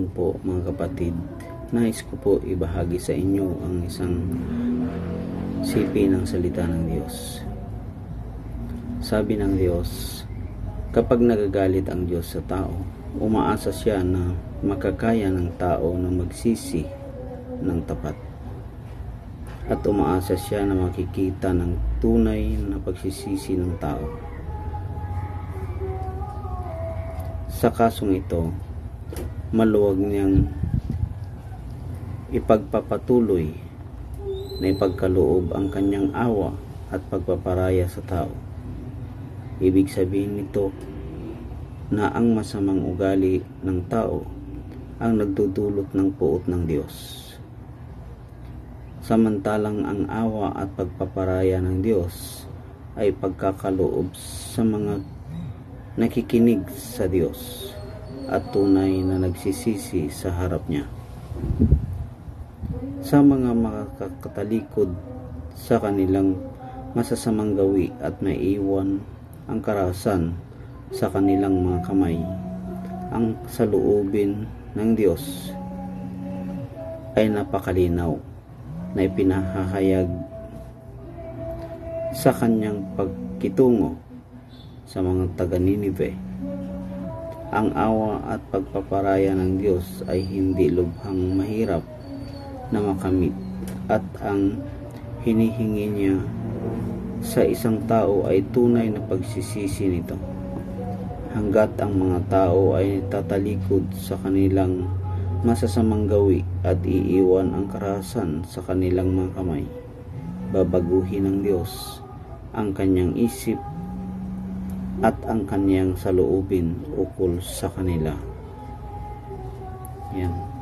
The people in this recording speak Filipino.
ngayon po mga kapatid, nais ko po ibahagi sa inyo ang isang sipi ng salita ng Diyos. Sabi ng Diyos, kapag nagagalit ang Diyos sa tao, umaasa siya na makakaya ng tao na magsisi ng tapat. At umaasa siya na makikita ng tunay na pagsisisi ng tao. Sa kasong ito, maluwag niyang ipagpapatuloy na ipagkaloob ang kanyang awa at pagpaparaya sa tao. Ibig sabihin nito na ang masamang ugali ng tao ang nagdudulot ng puot ng Diyos. Samantalang ang awa at pagpaparaya ng Diyos ay pagkakaloob sa mga nakikinig sa Diyos at tunay na nagsisisi sa harap niya. Sa mga makakatalikod sa kanilang masasamang gawi at maiiwan ang karahasan sa kanilang mga kamay, ang saloobin ng Diyos ay napakalinaw na ipinahahayag sa kanyang pagkitungo sa mga taga-Ninive. Ang awa at pagpaparaya ng Diyos ay hindi lubhang mahirap na makamit, at ang hinihingi niya sa isang tao ay tunay na pagsisisi nito. Hanggat ang mga tao ay tatalikod sa kanilang masasamang gawi at iiwan ang karahasan sa kanilang mga kamay, babaguhin ng Diyos ang kanyang isip at ang kanyang saloobin ukol sa kanila. Yan.